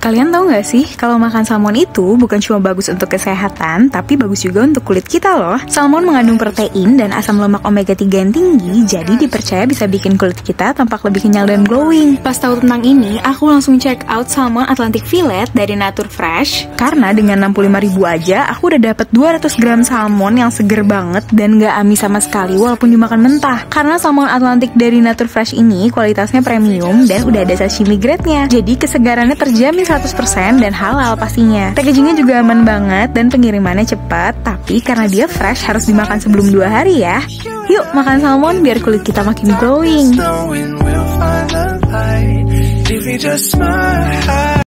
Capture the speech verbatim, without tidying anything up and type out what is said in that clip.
Kalian tahu nggak sih, kalau makan salmon itu bukan cuma bagus untuk kesehatan, tapi bagus juga untuk kulit kita loh. Salmon mengandung protein dan asam lemak omega tiga yang tinggi, jadi dipercaya bisa bikin kulit kita tampak lebih kenyal dan glowing. Pas tahu tentang ini, aku langsung check out salmon Atlantic Fillet dari Nature Fresh. Karena dengan enam puluh lima ribu aja, aku udah dapet dua ratus gram salmon yang seger banget dan nggak amis sama sekali walaupun dimakan mentah. Karena salmon Atlantic dari Nature Fresh ini kualitasnya premium dan udah ada sashimi grade-nya. Jadi kesegarannya terjamin seratus persen dan halal pastinya. Packagingnya juga aman banget dan pengirimannya cepat, tapi karena dia fresh harus dimakan sebelum dua hari ya. Yuk makan salmon biar kulit kita makin glowing.